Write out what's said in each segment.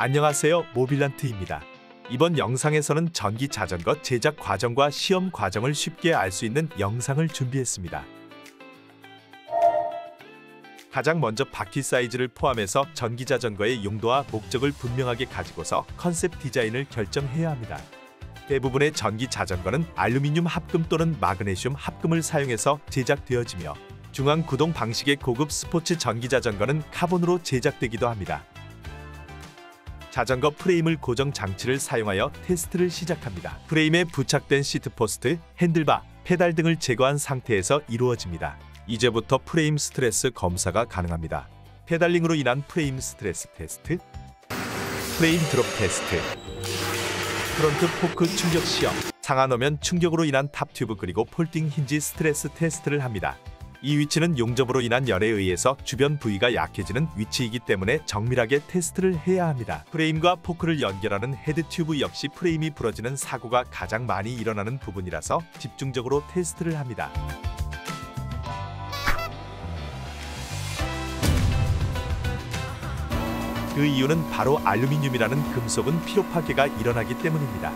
안녕하세요, 모빌란트입니다. 이번 영상에서는 전기 자전거 제작 과정과 시험 과정을 쉽게 알 수 있는 영상을 준비했습니다. 가장 먼저 바퀴 사이즈를 포함해서 전기 자전거의 용도와 목적을 분명하게 가지고서 컨셉 디자인을 결정해야 합니다. 대부분의 전기 자전거는 알루미늄 합금 또는 마그네슘 합금을 사용해서 제작되어지며 중앙 구동 방식의 고급 스포츠 전기 자전거는 카본으로 제작되기도 합니다. 자전거 프레임을 고정 장치를 사용하여 테스트를 시작합니다. 프레임에 부착된 시트포스트, 핸들바, 페달 등을 제거한 상태에서 이루어집니다. 이제부터 프레임 스트레스 검사가 가능합니다. 페달링으로 인한 프레임 스트레스 테스트, 프레임 드롭 테스트, 프론트 포크 충격 시험, 상하노면 충격으로 인한 탑 튜브 그리고 폴딩 힌지 스트레스 테스트를 합니다. 이 위치는 용접으로 인한 열에 의해서 주변 부위가 약해지는 위치이기 때문에 정밀하게 테스트를 해야 합니다. 프레임과 포크를 연결하는 헤드 튜브 역시 프레임이 부러지는 사고가 가장 많이 일어나는 부분이라서 집중적으로 테스트를 합니다. 그 이유는 바로 알루미늄이라는 금속은 피로 파괴가 일어나기 때문입니다.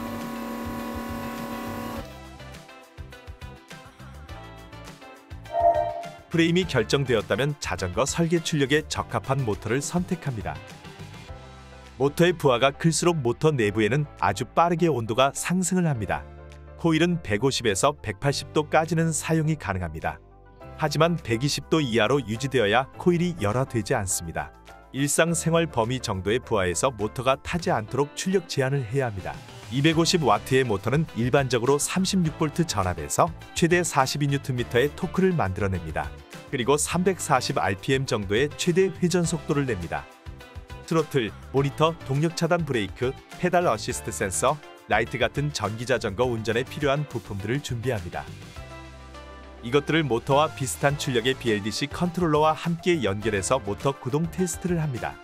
프레임이 결정되었다면 자전거 설계 출력에 적합한 모터를 선택합니다. 모터의 부하가 클수록 모터 내부에는 아주 빠르게 온도가 상승을 합니다. 코일은 150에서 180도까지는 사용이 가능합니다. 하지만 120도 이하로 유지되어야 코일이 열화되지 않습니다. 일상생활 범위 정도의 부하에서 모터가 타지 않도록 출력 제한을 해야 합니다. 250W의 모터는 일반적으로 36V 전압에서 최대 42Nm의 토크를 만들어냅니다. 그리고 340rpm 정도의 최대 회전 속도를 냅니다. 트로틀, 모니터, 동력 차단 브레이크, 페달 어시스트 센서, 라이트 같은 전기자전거 운전에 필요한 부품들을 준비합니다. 이것들을 모터와 비슷한 출력의 BLDC 컨트롤러와 함께 연결해서 모터 구동 테스트를 합니다.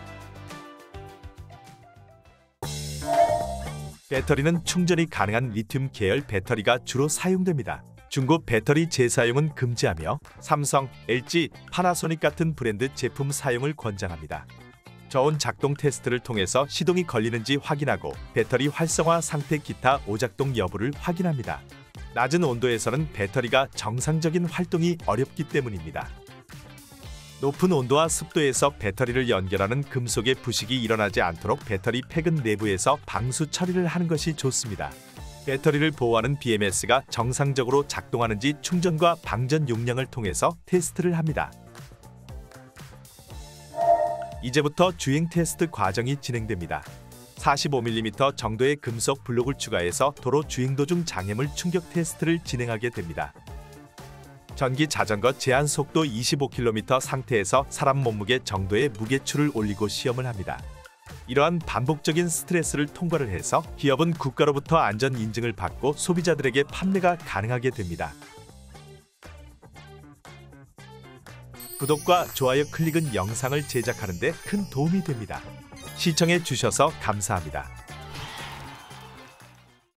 배터리는 충전이 가능한 리튬 계열 배터리가 주로 사용됩니다. 중고 배터리 재사용은 금지하며 삼성, LG, 파나소닉 같은 브랜드 제품 사용을 권장합니다. 저온 작동 테스트를 통해서 시동이 걸리는지 확인하고 배터리 활성화 상태 기타 오작동 여부를 확인합니다. 낮은 온도에서는 배터리가 정상적인 활동이 어렵기 때문입니다. 높은 온도와 습도에서 배터리를 연결하는 금속의 부식이 일어나지 않도록 배터리 팩은 내부에서 방수 처리를 하는 것이 좋습니다. 배터리를 보호하는 BMS가 정상적으로 작동하는지 충전과 방전 용량을 통해서 테스트를 합니다. 이제부터 주행 테스트 과정이 진행됩니다. 45mm 정도의 금속 블록을 추가해서 도로 주행 도중 장애물 충격 테스트를 진행하게 됩니다. 전기 자전거 제한 속도 25km 상태에서 사람 몸무게 정도의 무게추를 올리고 시험을 합니다. 이러한 반복적인 스트레스를 통과를 해서 기업은 국가로부터 안전 인증을 받고 소비자들에게 판매가 가능하게 됩니다. 구독과 좋아요 클릭은 영상을 제작하는 데 큰 도움이 됩니다. 시청해 주셔서 감사합니다.